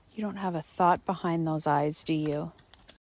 You don't have a thought behind those eyes, do you?